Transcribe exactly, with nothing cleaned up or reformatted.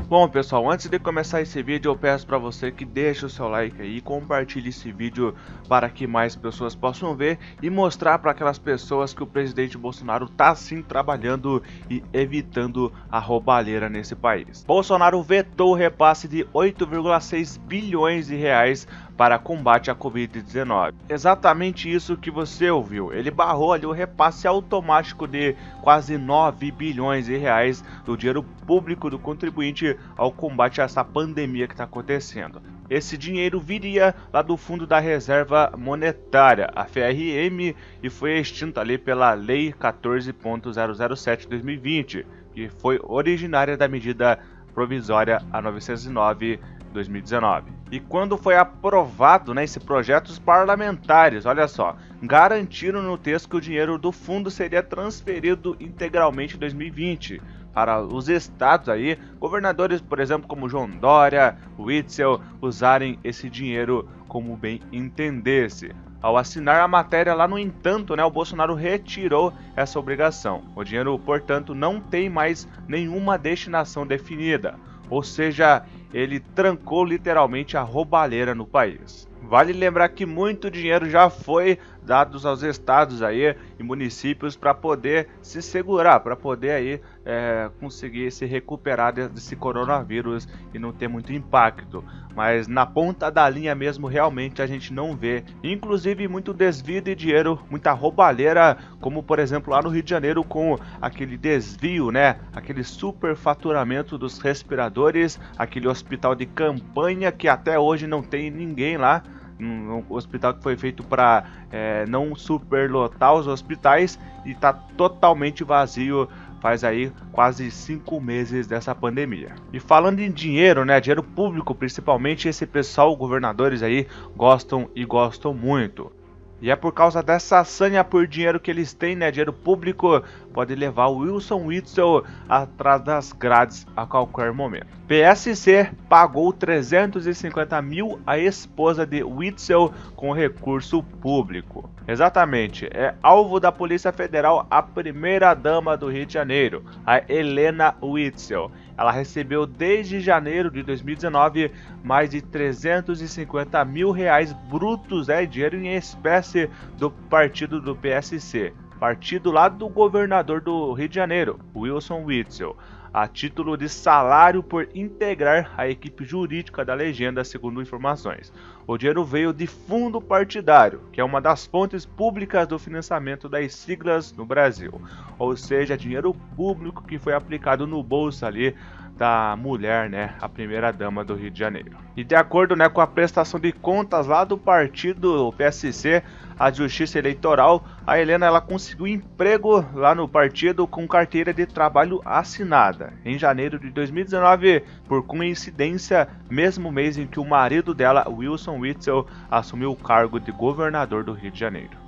Bom pessoal, antes de começar esse vídeo eu peço para você que deixe o seu like aí, compartilhe esse vídeo para que mais pessoas possam ver e mostrar para aquelas pessoas que o presidente Bolsonaro está sim trabalhando e evitando a roubalheira nesse país. Bolsonaro vetou o repasse de oito vírgula seis bilhões de reais para combate à Covid dezenove. Exatamente isso que você ouviu. Ele barrou ali o repasse automático de quase nove bilhões de reais do dinheiro público do contribuinte ao combate a essa pandemia que está acontecendo. Esse dinheiro viria lá do Fundo da Reserva Monetária, a F R M, e foi extinta ali pela Lei quatorze ponto zero zero sete de dois mil e vinte, que foi originária da medida provisória A novecentos e nove de dois mil e dezenove. E quando foi aprovado, né, esse projeto, os parlamentares, olha só, garantiram no texto que o dinheiro do fundo seria transferido integralmente em dois mil e vinte para os estados aí, governadores, por exemplo, como João Dória, Witzel, usarem esse dinheiro como bem entendesse. Ao assinar a matéria lá, no entanto, né, o Bolsonaro retirou essa obrigação. O dinheiro, portanto, não tem mais nenhuma destinação definida. Ou seja, ele trancou literalmente a roubalheira no país. Vale lembrar que muito dinheiro já foi dado aos estados aí e municípios para poder se segurar, para poder aí é, conseguir se recuperar desse coronavírus e não ter muito impacto. Mas na ponta da linha mesmo, realmente a gente não vê. Inclusive muito desvio de dinheiro, muita roubalheira, como por exemplo lá no Rio de Janeiro com aquele desvio, né? Aquele superfaturamento dos respiradores, aquele hospital de campanha que até hoje não tem ninguém lá. Um hospital que foi feito para é, não superlotar os hospitais e está totalmente vazio faz aí quase cinco meses dessa pandemia. E falando em dinheiro, né, dinheiro público principalmente, esse pessoal, governadores aí, gostam e gostam muito. E é por causa dessa sanha por dinheiro que eles têm, né, dinheiro público, pode levar o Wilson Witzel atrás das grades a qualquer momento. P S C pagou trezentos e cinquenta mil à esposa de Witzel com recurso público. Exatamente, é alvo da Polícia Federal a primeira dama do Rio de Janeiro, a Helena Witzel. Ela recebeu desde janeiro de dois mil e dezenove mais de trezentos e cinquenta mil reais brutos, é, dinheiro em espécie do partido do P S C, partido lá do governador do Rio de Janeiro, Wilson Witzel, a título de salário por integrar a equipe jurídica da legenda, segundo informações. O dinheiro veio de fundo partidário, que é uma das fontes públicas do financiamento das siglas no Brasil, ou seja, dinheiro público que foi aplicado no bolso ali da mulher, né, a primeira dama do Rio de Janeiro. E de acordo, né, com a prestação de contas lá do partido P S C, a Justiça Eleitoral, a Helena ela conseguiu emprego lá no partido com carteira de trabalho assinada em janeiro de dois mil e dezenove, por coincidência, mesmo mês em que o marido dela, Wilson Witzel, assumiu o cargo de governador do Rio de Janeiro.